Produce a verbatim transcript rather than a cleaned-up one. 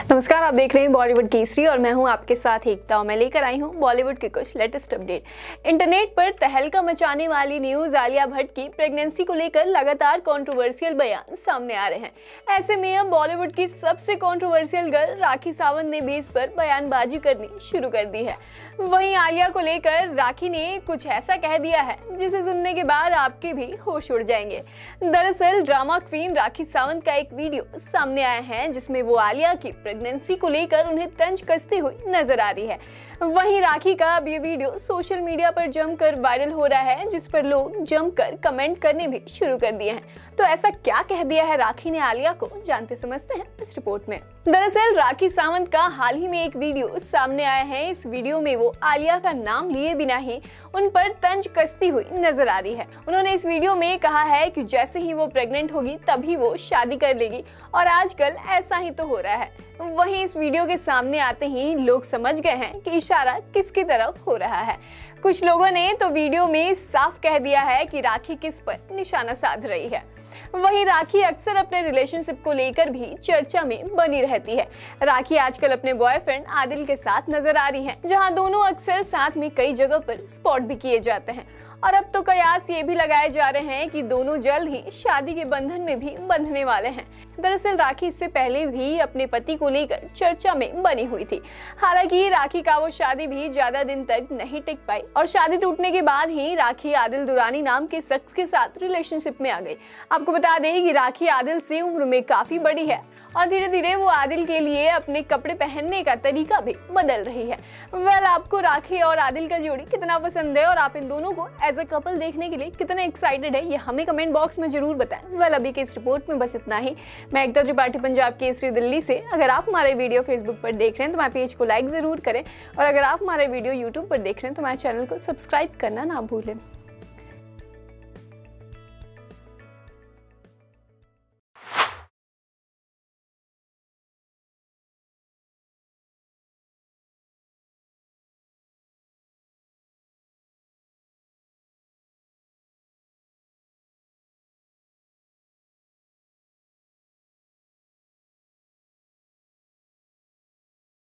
नमस्कार, आप देख रहे हैं बॉलीवुड केसरी और मैं हूं आपके साथ एकता। मैं लेकर आई हूं बॉलीवुड के कुछ लेटेस्ट अपडेट। इंटरनेट पर तहलका मचाने वाली न्यूज आलिया भट्ट की प्रेगनेंसी को लेकर लगातार कंट्रोवर्शियल बयान सामने आ रहे हैं। ऐसे में अब बॉलीवुड की सबसे कंट्रोवर्शियल गर्ल राखी सावंत ने भी इस पर बयानबाजी करनी शुरू कर दी है। वहीं आलिया को लेकर राखी ने कुछ ऐसा कह दिया है जिसे सुनने के बाद आपके भी होश उड़ जाएंगे। दरअसल ड्रामा क्वीन राखी सावंत का एक वीडियो सामने आया है जिसमें वो आलिया की प्रेगनेंसी को लेकर उन्हें तंज कसती हुई नजर आ रही है। वहीं राखी का अब ये वीडियो सोशल मीडिया पर जमकर वायरल हो रहा है, जिस पर लोग जमकर कमेंट करने भी शुरू कर दिए हैं। तो ऐसा क्या कह दिया है राखी ने आलिया को, जानते समझते हैं इस रिपोर्ट में। दरअसल राखी सावंत का हाल ही में एक वीडियो सामने आया है। इस वीडियो में वो आलिया का नाम लिए बिना ही उन पर तंज कसती हुई नजर आ रही है। उन्होंने इस वीडियो में कहा है कि जैसे ही वो प्रेग्नेंट होगी तभी वो शादी कर लेगी और आजकल ऐसा ही तो हो रहा है। वहीं इस वीडियो के सामने आते ही लोग समझ गए हैं कि इशारा किसकी तरफ हो रहा है। कुछ लोगों ने तो वीडियो में साफ कह दिया है कि राखी किस पर निशाना साध रही है। वहीं राखी अक्सर अपने रिलेशनशिप को लेकर भी चर्चा में बनी रहती है। राखी आजकल अपने बॉयफ्रेंड आदिल के साथ नजर आ रही हैं, जहां दोनों अक्सर साथ में कई जगह पर स्पॉट भी किए जाते हैं और अब तो कयास ये भी लगाए जा रहे हैं कि दोनों जल्द ही शादी के बंधन में भी बंधने वाले हैं। दरअसल राखी इससे पहले भी अपने पति को लेकर चर्चा में बनी हुई थी। हालांकि राखी का वो शादी भी ज्यादा दिन तक नहीं टिक पाई और शादी टूटने के बाद ही राखी आदिल दुरानी नाम के शख्स के साथ रिलेशनशिप में आ गई। आपको बता दें कि राखी आदिल से उम्र में काफी बड़ी है और धीरे धीरे वो आदिल के लिए अपने कपड़े पहनने का तरीका भी बदल रही है। वेल, आपको राखी और आदिल का जोड़ी कितना पसंद है और आप इन दोनों को एज अ कपल देखने के लिए कितने एक्साइटेड है, ये हमें कमेंट बॉक्स में जरूर बताएं। वेल, अभी के इस रिपोर्ट में बस इतना ही। मैं एकता त्रिपाठी, पंजाब केसरी, दिल्ली से। अगर आप हमारे वीडियो फेसबुक पर देख रहे हैं तो हमारे पेज को लाइक जरूर करें और अगर आप हमारे वीडियो यूट्यूब पर देख रहे हैं तो हमारे चैनल को सब्सक्राइब करना ना भूलें।